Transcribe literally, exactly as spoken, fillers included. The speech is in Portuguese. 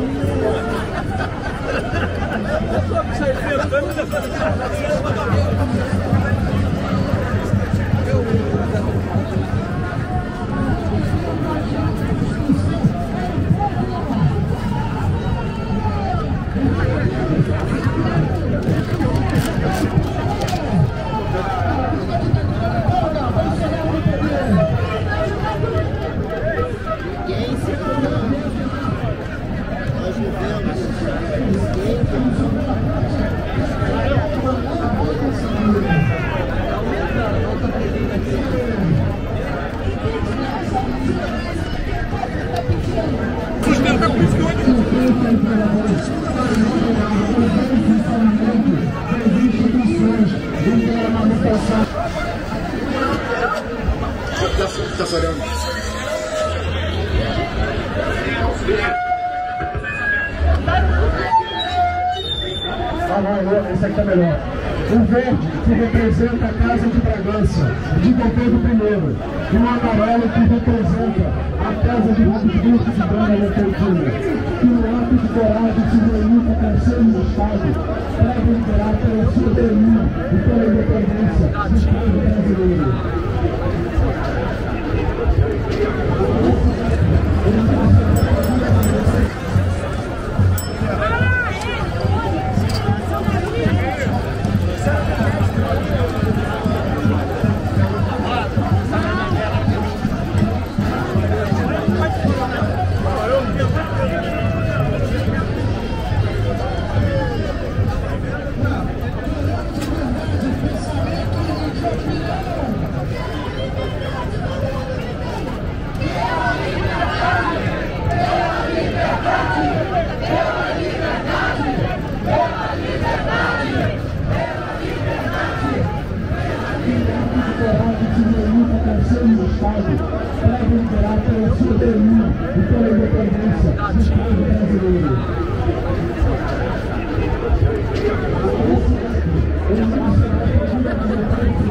Tá sorrindo. Ah, não, esse aqui tá melhor. O verde, que representa a Casa de Bragança, de Dom Pedro primeiro. E o amarelo, que representa a Casa de Habsburgo de Dona Leopoldina. Que no ato de coragem se reuniu com o Conselho do Estado para deliberar pela soberania e pela independência do povo brasileiro. Conselho do Estado para deliberar pela soberania e pela independência do povo brasileiro.